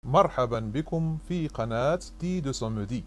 مرحبا بكم في قناة دي دو سومودي.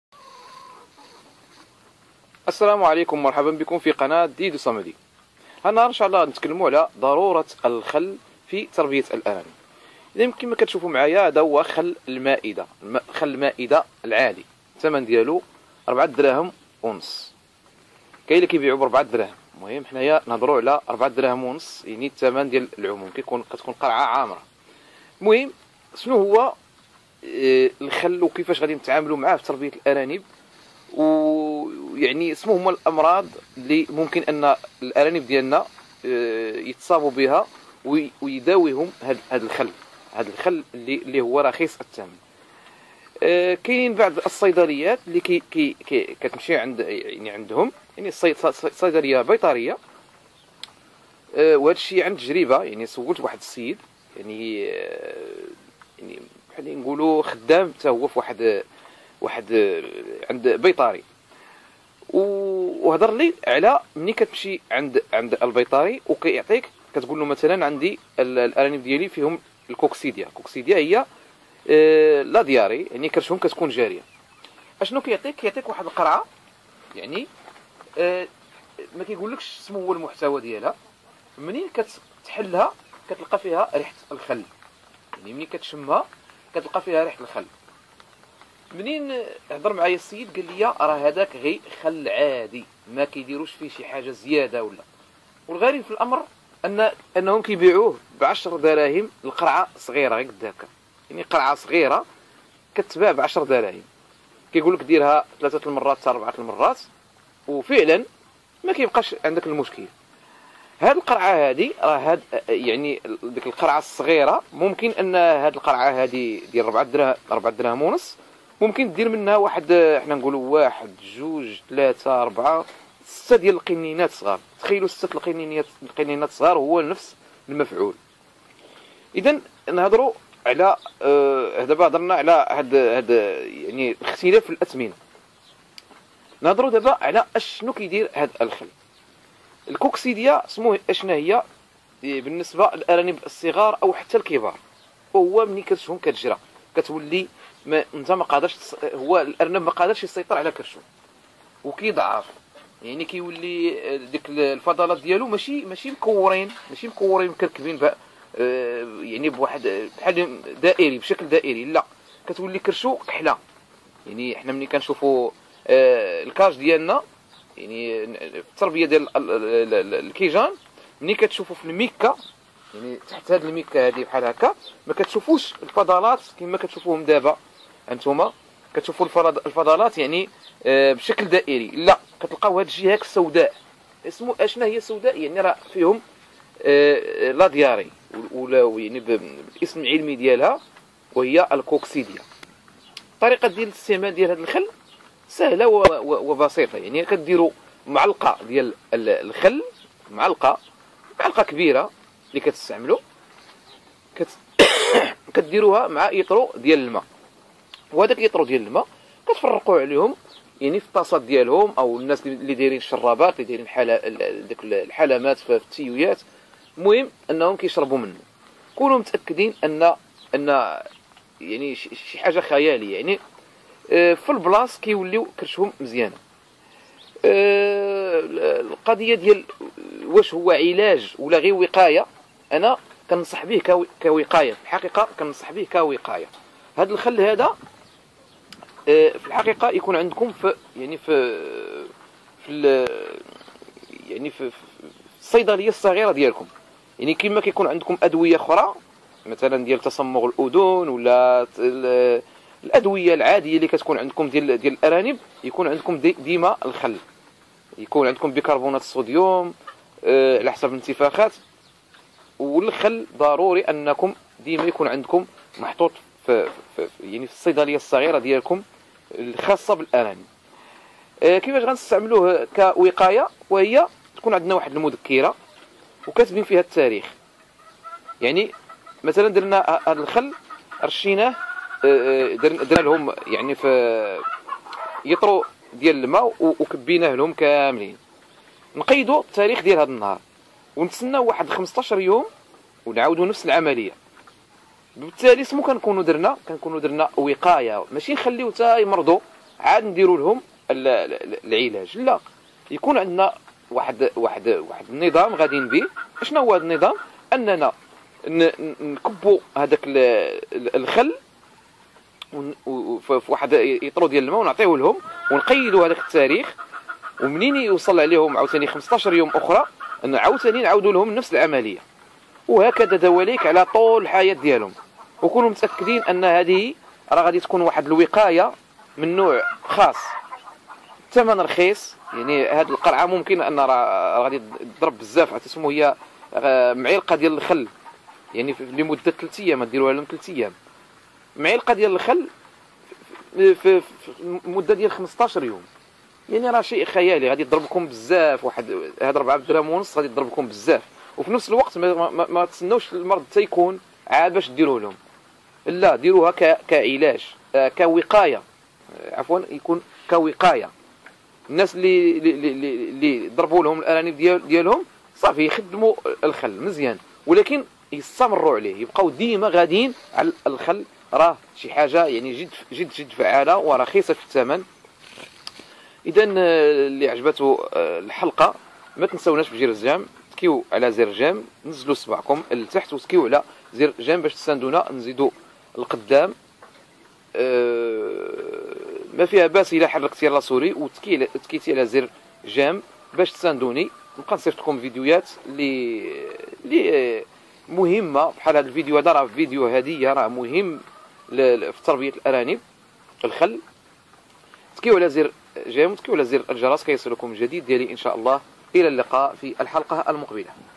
السلام عليكم، مرحبا بكم في قناة دي دو سومودي. هالنهار ان شاء الله نتكلموا على ضرورة الخل في تربية الأرانب. إذا كما كتشوفوا معايا هذا هو خل المائدة، خل المائدة العادي، الثمن ديالو 4 دراهم ونص. كاين اللي كيبيعوا ب 4 دراهم، المهم حنايا نهضروا على 4 دراهم ونص، يعني الثمن ديال العموم كتكون قرعة عامرة. المهم شنو هو الخل وكيفاش غادي نتعاملوا معاه في تربية الأرانب، ويعني اسمه هما الامراض اللي ممكن ان الارانب ديالنا يتصابوا بها ويداويهم هذا الخل اللي هو رخيص الثمن. كاينين بعض الصيدليات اللي كتمشي عندهم يعني صيدليه بيطريه. وهذا الشيء عن تجربه، يعني سولت واحد السيد يعني بحال نقولوا خدام حتى هو في واحد عند بيطاري، وهضر لي على ملي كتمشي عند البيطاري وكيعطيك، كتقول له مثلا عندي الارانب ديالي فيهم الكوكسيديا هي لا دياري، يعني كرشهم كتكون جاريه. اشنو كيعطيك واحد القرعه، يعني ما كيقولكش شنو هو المحتوى ديالها. منين كتحلها كتلقى فيها ريحه الخل، يعني منين كتشمها كتلقى فيها ريحه الخل. منين هضر معايا السيد قال لي راه هذاك غير خل عادي، ما كيديروش فيه شي حاجه زياده ولا. والغريب في الامر انهم كيبيعوه ب10 دراهم القرعه صغيره غير قد هكا، يعني قرعه صغيره كتباع ب10 دراهم. كيقول لك ديرها 3 المرات حتى 4 المرات وفعلا ما كيبقاش عندك المشكل. هاد القرعه هادي راه يعني ديك القرعه الصغيره ممكن ان هاد القرعه هادي ديال 4 دراهم ونص ممكن دير منها واحد، حنا نقولوا 1 2 3 4 6 ديال القنينات صغار. تخيلوا 6 القنينات صغار هو نفس المفعول. اذا نهضروا على دابا هضرنا على هاد يعني الاختلاف في الاثمنه. نهضروا دابا على اشنو كيدير هاد الخل. الكوكسيديا سموه اشنا هي بالنسبه للارانب الصغار او حتى الكبار، وهو ملي كتشوفهم كتجرى كتولي انت ما قادرش هو الارنب ما قادرش يسيطر على كرشو وكيضعف، يعني كيولي ديك الفضلات ديالو ماشي مكورين مكركبين يعني بواحد بحال دائري بشكل دائري، لا كتولي كرشو كحله. يعني حنا ملي كنشوفوا الكاج ديالنا، يعني التربيه ديال الكيجان، ملي كتشوفوا في الميكا، يعني تحت هاد الميكا هادي بحال هكا ما كتشوفوش الفضلات كما كتشوفوهم دابا انتوما كتشوفوا الفضلات يعني بشكل دائري، لا كتلقاو هاد الجهه السوداء. اسمو اشنا هي السوداء، يعني راه فيهم لا دياري، ولا يعني بالاسم العلمي ديالها وهي الكوكسيديا. الطريقه ديال الاستعمال ديال هذا الخل سهله وبسيطه. يعني كديروا معلقه ديال الخل، معلقه كبيره اللي كتستعملوا كديروها مع يطرو ديال الماء، وهذاك يطرو ديال الماء كتفرقوا عليهم يعني في الطاسات ديالهم، او الناس اللي دايرين الشرابات اللي دايرين ديك الحلامات في التيويات، المهم انهم كيشربوا منه. كونوا متاكدين ان يعني شي حاجه خياليه، يعني في البلاص كيوليو كرشهم مزيانه. القضيه ديال واش هو علاج ولا غير وقايه، انا كنصح به كوقايه. في الحقيقه كنصح به كوقايه. هذا الخل هذا في الحقيقه يكون عندكم في يعني في الصيدليه الصغيره ديالكم. يعني كما كيكون عندكم ادويه اخرى مثلا ديال تصمغ الاذن ولا الادويه العاديه اللي كتكون عندكم ديال الارانب، يكون عندكم ديما الخل، يكون عندكم بيكربونات الصوديوم على حسب الانتفاخات. والخل ضروري انكم ديما يكون عندكم محطوط يعني في الصيدليه الصغيره ديالكم الخاصه بالارانب. كيفاش غنستعملوه كوقايه؟ وهي تكون عندنا واحد المذكره وكاتبين فيها التاريخ. يعني مثلا درنا هذا الخل رشيناه، درنا لهم يعني في يطرو ديال الماء وكبيناه لهم كاملين. نقيدوا التاريخ ديال هذا النهار ونتسناو واحد 15 يوم ونعاودوا نفس العمليه. بالتالي سمو كنكونوا درنا وقايه، ماشي نخليو حتى يمرضوا عاد نديروا لهم العلاج. لا، يكون عندنا واحد النظام غاديين به. شنو هو هذا النظام؟ اننا نكبوا هذاك الخل في واحد يطرو ديال الماء ونعطيوه لهم ونقيدوا هذاك التاريخ، ومنين يوصل عليهم عاوتاني 15 يوم اخرى عاوتاني نعاودوا لهم نفس العمليه، وهكذا دواليك على طول الحياه ديالهم. وكونوا متاكدين ان هذه راه غادي تكون واحد الوقايه من نوع خاص، الثمن رخيص. يعني هذه القرعه ممكن ان راه غادي تضرب بزاف، تسمو هي معلقه ديال الخل، يعني لمده 3 ايام ديروها لهم 3 ايام. معلقه ديال الخل في مده ديال 15 يوم، يعني راه شيء خيالي، غادي يضربكم بزاف. واحد هذا 4 درهم ونص غادي يضربكم بزاف، وفي نفس الوقت ما تسناوش المرض حتى يكون عاد باش ديروه لهم. لا، ديروها كعلاج، كوقايه، عفوا يكون كوقايه. الناس اللي ضربوا لهم الارانب ديالهم صافي يخدموا الخل مزيان، ولكن يستمروا عليه، يبقاو ديما غاديين على الخل. راه شي حاجه يعني جد فعاله ورخيصه في الثمن. اذا اللي عجبته الحلقه ما تنساوناش بجير الجيم، تكيو على زر جيم، نزلوا صبعكم لتحت وتكيو على زر جيم باش تساندونا نزيدوا القدام. ما فيها باس الا حركتي لاسوري وتكيتي على زر جيم باش تساندوني. نبقى نصيفط لكم فيديوهات اللي مهمه، بحال هذا الفيديو هذا، راه فيديو هديه، راه مهم في تربيه الارانب الخل. تكيو على زر جيم وتكيو على زر الجرس كيصلكم جديد ديالي ان شاء الله. الى اللقاء في الحلقه المقبله.